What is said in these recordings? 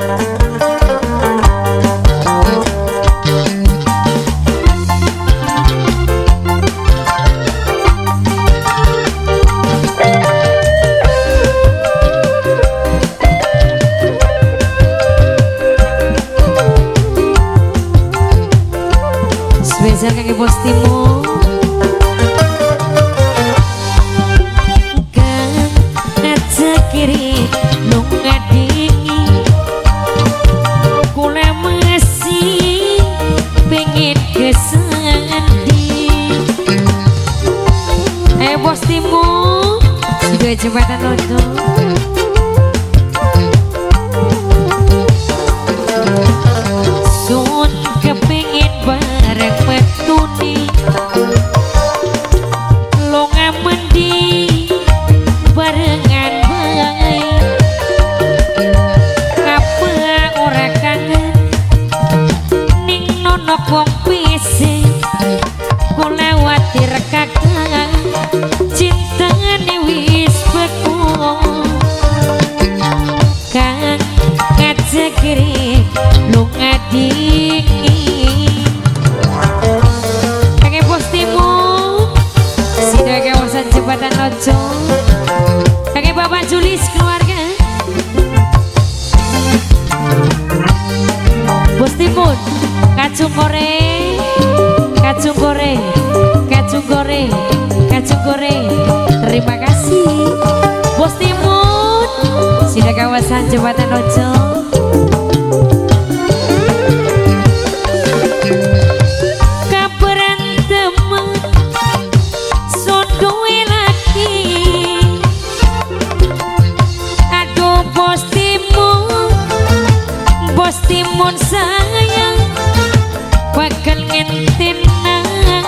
Spesial kaki bos Timo Kang aja kiri lu ngadingi kula masih pengen kesendi bos Timo sudah jembatan lodo sun kepengin bareng metuni lo ngamendi barengan bae apa ora kangen ning nono wong pise ku lewati rekakan cintane wis beku kang ngajak kiri lu ngadingi kakek bos Timo sido kawasan jembatan lojo kakek bapak Julis keluarga bos Timun kacung goreng kacung goreng kacung goreng kacung goreng terima kasih bos Timun sido kawasan jembatan lojo Timun sayang bakal ngentenan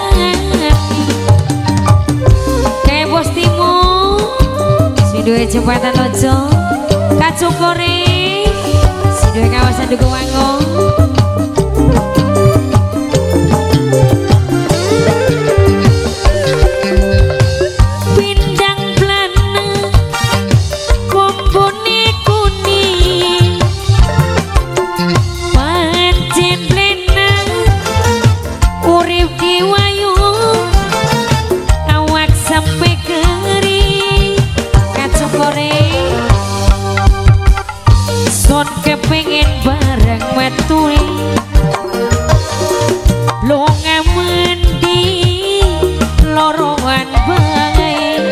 kayak bos Timun si dua jembatan lojo kacung goreng si dua kawasan Duku Wango kepengen bareng matui lo ngamendi lorowan bae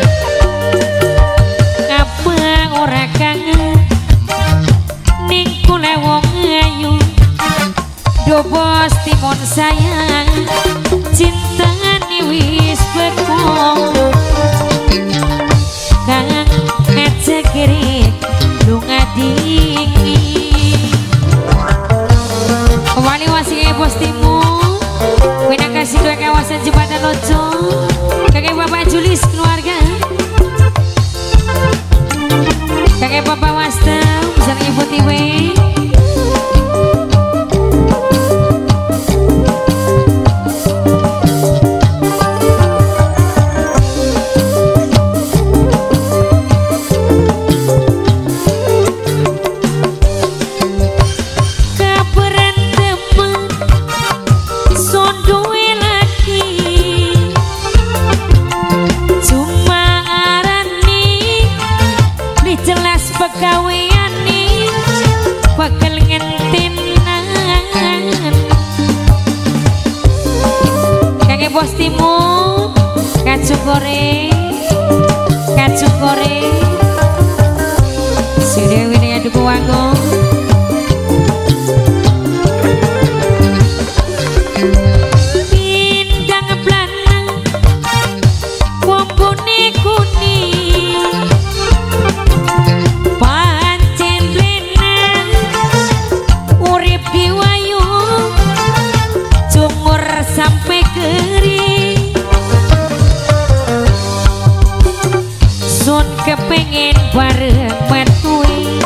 apa ora kangen ning kula wong ayu do bos Timun sayang cintane wis beku kang ngajak kiri lu ngadingi kembali wasih bos Timun wina kasih dua kawasan jembatan lojo kakek bapak Julis keluarga kakek bapak Wastem bisa ibu Tiwe pegawaian nih bakal ngentenan kakek bos Timun kacung goreng si Dewi dengan Duku Wango pindang belana wombone kuning sampai kering sun kepengen bareng matui